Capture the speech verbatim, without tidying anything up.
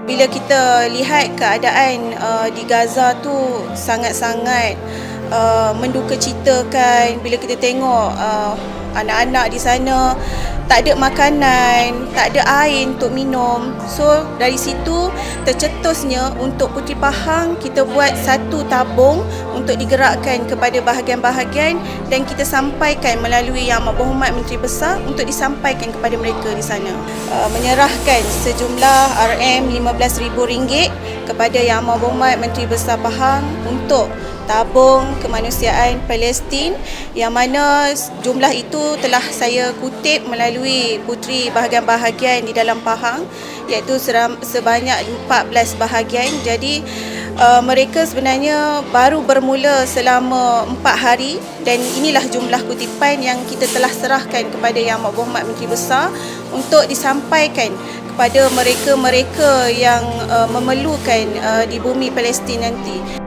Bila kita lihat keadaan uh, di Gaza tu sangat-sangat uh, mendukacitakan, bila kita tengok uh, anak-anak di sana tak ada makanan, tak ada air untuk minum. So dari situ tercetusnya untuk Puteri Pahang kita buat satu tabung untuk digerakkan kepada bahagian-bahagian dan kita sampaikan melalui Yang Amat Berhormat Menteri Besar untuk disampaikan kepada mereka di sana. Uh, menyerahkan sejumlah R M lima belas ribu ringgit kepada Yang Amat Berhormat Menteri Besar Pahang untuk tabung kemanusiaan Palestin, yang mana jumlah itu telah saya kutip melalui puteri bahagian-bahagian di dalam Pahang, iaitu sebanyak empat belas bahagian. Jadi uh, mereka sebenarnya baru bermula selama empat hari dan inilah jumlah kutipan yang kita telah serahkan kepada Yang Amat Berhormat Menteri Besar untuk disampaikan kepada mereka-mereka yang uh, memerlukan uh, di bumi Palestin nanti.